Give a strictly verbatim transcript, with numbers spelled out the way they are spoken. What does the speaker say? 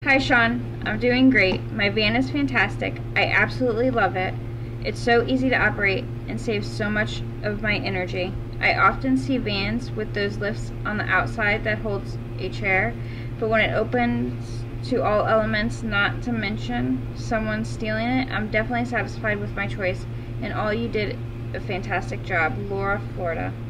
Hi Sean, I'm doing great. My van is fantastic. I absolutely love it. It's so easy to operate and saves so much of my energy. I often see vans with those lifts on the outside that holds a chair, but when it opens to all elements, not to mention someone stealing it, I'm definitely satisfied with my choice, and all you did a fantastic job. Laura, Florida.